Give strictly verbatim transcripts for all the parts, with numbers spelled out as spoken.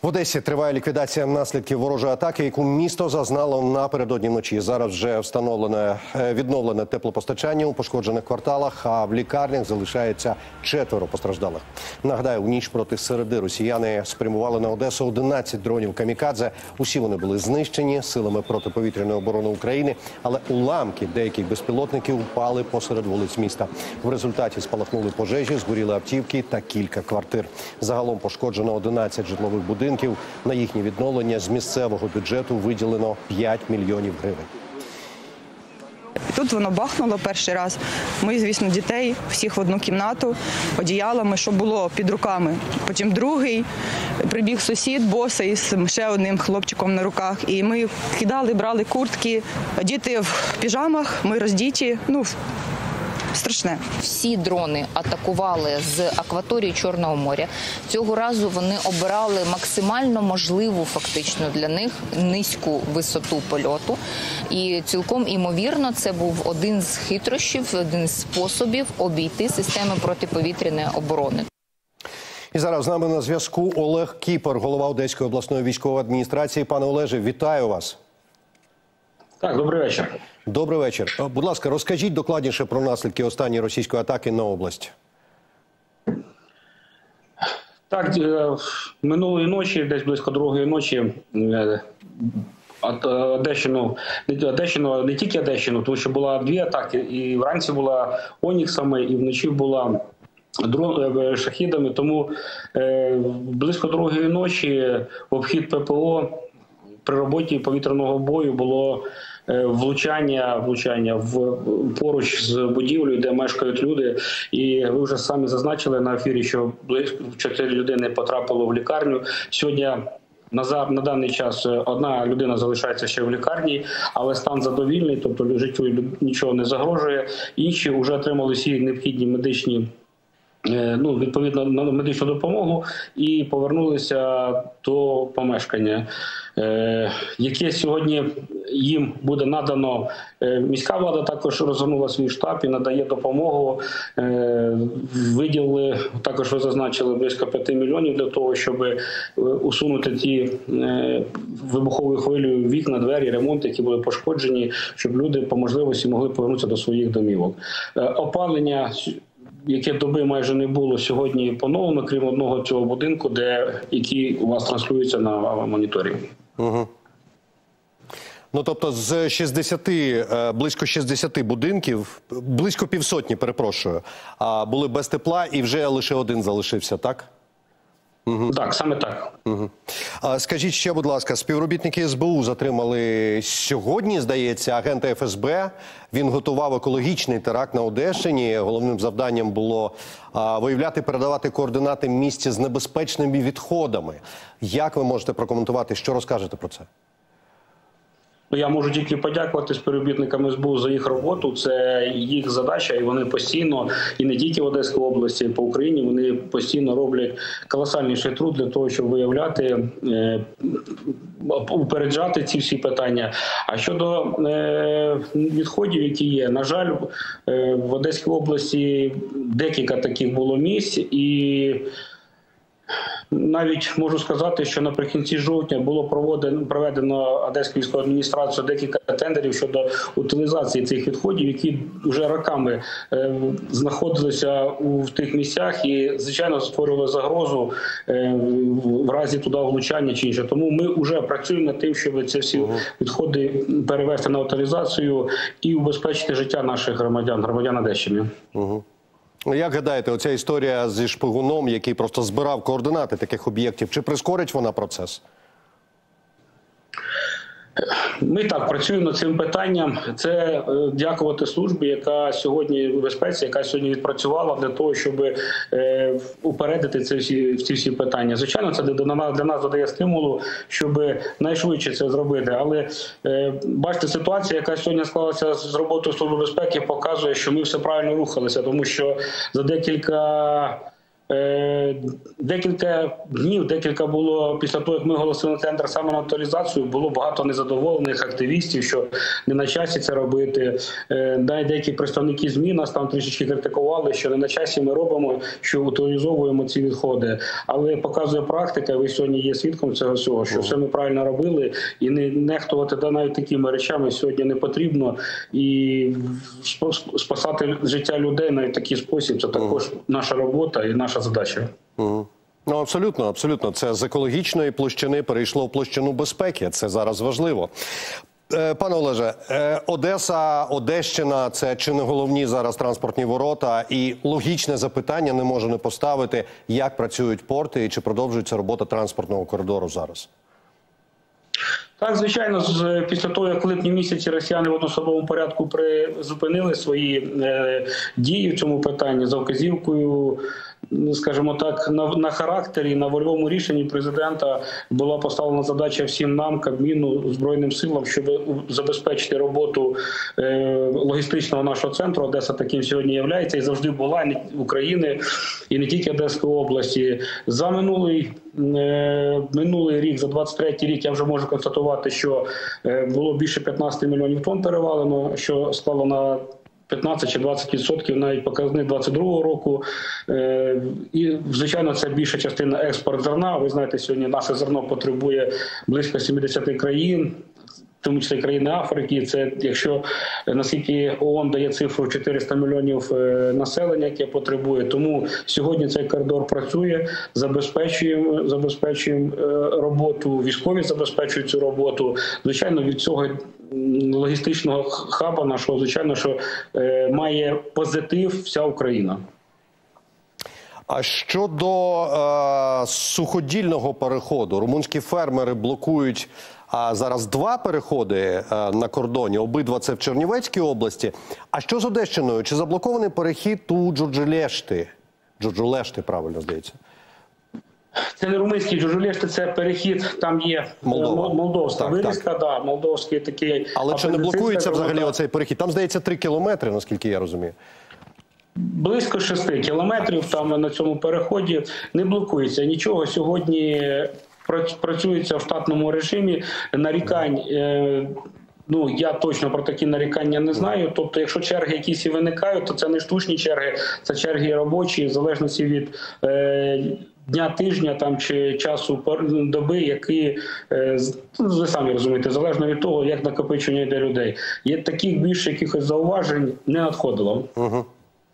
В Одесі триває ліквідація наслідків ворожої атаки, яку місто зазнало напередодні вночі. Зараз вже встановлене відновлене теплопостачання у пошкоджених кварталах, а в лікарнях залишається четверо постраждалих. Нагадаю, у ніч проти середи росіяни спрямували на Одесу одинадцять дронів камікадзе. Усі вони були знищені силами протиповітряної оборони України, але уламки деяких безпілотників упали посеред вулиць міста. В результаті спалахнули пожежі, згоріли автівки та кілька квартир. Загалом пошкоджено одинадцять житлових будинків. На їхнє відновлення з місцевого бюджету виділено п'ять мільйонів гривень. Тут воно бахнуло перший раз. Ми, звісно, дітей всіх в одну кімнату, одіялами, що було під руками. Потім другий, прибіг сусід, босий, з ще одним хлопчиком на руках. І ми кидали, брали куртки, діти в піжамах, ми роздіті, ну, страшне. Всі дрони атакували з акваторії Чорного моря. Цього разу вони обирали максимально можливу фактично для них низьку висоту польоту. І цілком імовірно це був один з хитрощів, один з способів обійти системи протиповітряної оборони. І зараз з нами на зв'язку Олег Кіпер, голова Одеської обласної військової адміністрації. Пане Олеже, вітаю вас. Так, добрий вечір. Добрий вечір. Будь ласка, розкажіть докладніше про наслідки останньої російської атаки на область. Так, минулої ночі, десь близько другої ночі, Одещину, Одещину, не тільки Одещину, тому що була дві атаки, і вранці була Оніксами, і вночі була дрон, шахідами, тому близько другої ночі в обхід ППО при роботі повітряного бою було влучання, влучання в поруч з будівлею, де мешкають люди. І ви вже самі зазначили на ефірі, що близько чотири людини потрапило в лікарню. Сьогодні на, на даний час одна людина залишається ще в лікарні, але стан задовільний, тобто життю нічого не загрожує. Інші вже отримали всі необхідні медичні Ну, відповідно на медичну допомогу і повернулися до помешкання, е, яке сьогодні їм буде надано. Е, міська влада також розгорнула свій штаб і надає допомогу. Е, виділили, також ви зазначили, близько п'яти мільйонів для того, щоб усунути ті е, вибуховою хвилею вікна, двері, ремонти, які були пошкоджені, щоб люди по можливості могли повернутися до своїх домівок. Е, опалення, яке доби майже не було, сьогодні поновлено, крім одного цього будинку, де, який у вас транслюється на моніторі. Угу. Ну, тобто з шістдесяти, близько шістдесяти будинків, близько півсотні, перепрошую, були без тепла і вже лише один залишився, так? Угу. Так, саме так. Угу. А скажіть ще, будь ласка, співробітники ес бе у затримали сьогодні, здається, агента еф ес бе. Він готував екологічний теракт на Одещині. Головним завданням було а, виявляти, передавати координати місця з небезпечними відходами. Як ви можете прокоментувати, що розкажете про це? Я можу тільки подякувати співробітникам ес бе у за їх роботу. Це їх задача, і вони постійно, і не тільки в Одеській області, а й по Україні, вони постійно роблять колосальніший труд для того, щоб виявляти, упереджати ці всі питання. А щодо відходів, які є, на жаль, в Одеській області декілька таких було місць, і навіть можу сказати, що наприкінці жовтня було проведено Одеською військовою адміністрацією декілька тендерів щодо утилізації цих відходів, які вже роками е, знаходилися у в тих місцях і, звичайно, створювали загрозу е, в разі туди влучання чи інше. Тому ми вже працюємо над тим, щоб ці всі відходи перевести на утилізацію і убезпечити життя наших громадян, громадян Одещини. Угу. Як гадаєте, оця історія зі шпигуном, який просто збирав координати таких об'єктів, чи прискорить вона процес? Ми так працюємо над цим питанням. Це дякувати службі, яка сьогодні в безпеці, яка сьогодні відпрацювала для того, щоб е, упередити ці всі, ці всі питання. Звичайно, це для нас, для нас додає стимулу, щоб найшвидше це зробити. Але е, бачите, ситуація, яка сьогодні склалася з роботою Служби безпеки, показує, що ми все правильно рухалися, тому що за декілька Декілька днів, декілька було після того, як ми оголосили тендер саме на актуалізацію, було багато незадоволених активістів, що не на часі це робити. Навіть деякі представники ЗМІ нас там трішечки критикували, що не на часі ми робимо, що утилізовуємо ці відходи. Але показує практика, ви сьогодні є свідком цього всього, що все ми правильно робили, і не нехтувати да, навіть такими речами сьогодні не потрібно. І спасати життя людей навіть в такий спосіб – це також наша робота і наша задача. Угу. Ну, абсолютно, абсолютно. Це з екологічної площини перейшло в площину безпеки. Це зараз важливо. Е, пане Олеже, е, Одеса, Одещина – це чи не головні зараз транспортні ворота? І логічне запитання не можу не поставити, як працюють порти і чи продовжується робота транспортного коридору зараз? Так, звичайно, після того, як в липні місяці росіяни в одноособовому порядку призупинили свої е, дії в цьому питанні за вказівкою, скажімо так, на, на характері, на вольовому рішенні президента була поставлена задача всім нам, Кабміну, Збройним силам, щоб забезпечити роботу е, логістичного нашого центру. Одеса таким сьогодні є і завжди була і України, і не тільки Одеської області. За минулий, е, минулий рік, за двадцять третій рік, я вже можу констатувати, що е, було більше п'ятнадцять мільйонів тонн перевалено, що склало на п'ятнадцять чи двадцять відсотків навіть показник двадцять другого року. І, звичайно, це більша частина експорт зерна. Ви знаєте, сьогодні наше зерно потребує близько сімдесят країн, в тому числі країни Африки. Це, якщо, наскільки ООН дає цифру чотириста мільйонів населення, яке потребує. Тому сьогодні цей коридор працює, забезпечуємо, забезпечуємо роботу, військові забезпечують цю роботу. Звичайно, від цього логістичного хаба нашого, звичайно, що має позитив вся Україна. А щодо е, суходільного переходу, румунські фермери блокують а зараз два переходи е, на кордоні, обидва це в Чернівецькій області. А що з Одещиною? Чи заблокований перехід у Джурджулешти? Джурджулешти, правильно здається. Це не румунський Джурджулешти, це перехід, там є Молдова. молдовська вирізка, да, молдовський такий. Але чи не блокується взагалі оцей перехід? Там, здається, три кілометри, наскільки я розумію. Близько шести кілометрів там на цьому переході не блокується нічого. Сьогодні працюється в штатному режимі. Нарікань, ну, я точно про такі нарікання не знаю. Тобто, якщо черги якісь і виникають, то це не штучні черги, це черги робочі, в залежності від е, дня, тижня там, чи часу доби, які, е, ви самі розумієте, залежно від того, як накопичення йде людей. Є таких більше якихось зауважень не надходило. Угу.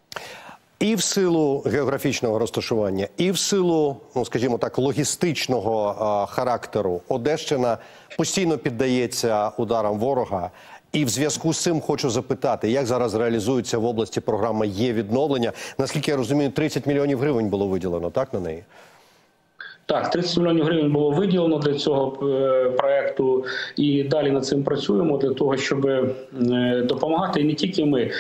І в силу географічного розташування, і в силу, ну, скажімо так, логістичного а, характеру Одещина постійно піддається ударам ворога. І в зв'язку з цим хочу запитати, як зараз реалізується в області програма «Є-відновлення». Наскільки я розумію, тридцять мільйонів гривень було виділено, так, на неї? Так, тридцять мільйонів гривень було виділено для цього проєкту, і далі над цим працюємо для того, щоб допомагати, і не тільки ми.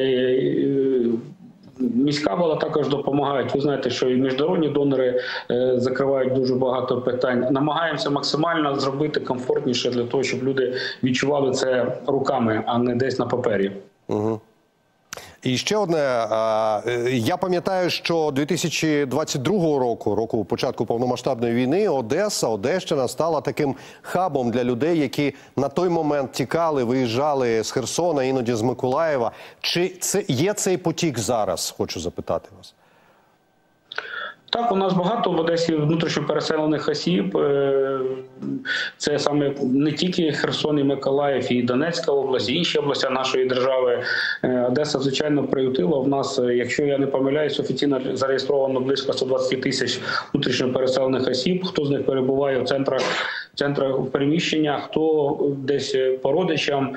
Міська влада також допомагають. Ви знаєте, що і міжнародні донори е, закривають дуже багато питань. Намагаємося максимально зробити комфортніше для того, щоб люди відчували це руками, а не десь на папері. Угу. І ще одне. Я пам'ятаю, що дві тисячі двадцять другого року, року початку повномасштабної війни, Одеса, Одещина стала таким хабом для людей, які на той момент тікали, виїжджали з Херсона, іноді з Миколаєва. Чи це є цей потік зараз, хочу запитати вас? Так, у нас багато в Одесі внутрішньо переселених осіб. Це саме не тільки Херсон і Миколаїв, і Донецька область, і інші області нашої держави. Одеса, звичайно, приютила. В нас, якщо я не помиляюсь, офіційно зареєстровано близько ста двадцяти тисяч внутрішньо переселених осіб. Хто з них перебуває в центрах, в центрах переміщення, хто десь по родичам.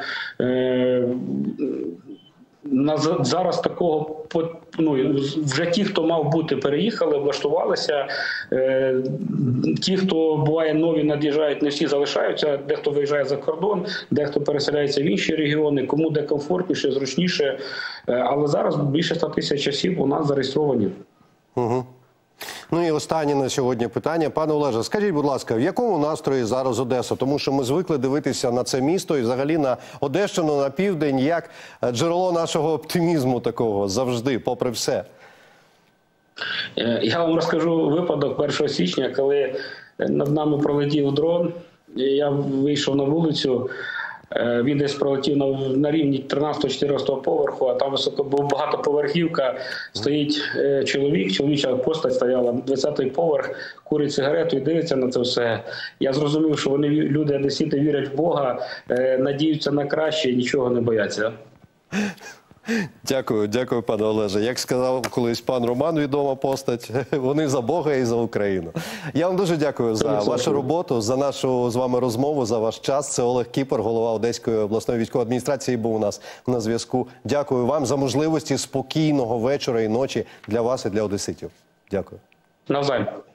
На зараз такого, ну, вже ті, хто мав бути, переїхали, влаштувалися. Е, ті, хто буває нові, над'їжджають, не всі залишаються. Дехто виїжджає за кордон, дехто переселяється в інші регіони, кому де комфортніше, зручніше. Е, але зараз більше ста тисяч осіб у нас зареєстровані. Угу. Ну і останнє на сьогодні питання. Пане Олеже, скажіть, будь ласка, в якому настрої зараз Одеса? Тому що ми звикли дивитися на це місто і взагалі на Одещину, на південь, як джерело нашого оптимізму такого завжди, попри все. Е, Я вам розкажу випадок першого січня, коли над нами пролетів дрон. Я вийшов на вулицю, е, він десь пролетів на, на рівні тринадцятого-чотирнадцятого поверху, а там високо був багатоповерхівка, стоїть е, чоловік, чоловіча постать стояла, двадцятий поверх, курить сигарету і дивиться на це все. Я зрозумів, що вони, люди одесіти, вірять в Бога, е, надіються на краще і нічого не бояться. Дякую, дякую, пане Олеже. Як сказав колись пан Роман, відома постать, вони за Бога і за Україну. Я вам дуже дякую за вашу роботу, за нашу з вами розмову, за ваш час. Це Олег Кіпер, голова Одеської обласної військової адміністрації, був у нас на зв'язку. Дякую вам за можливості спокійного вечора і ночі для вас і для одеситів. Дякую. Навзаєм.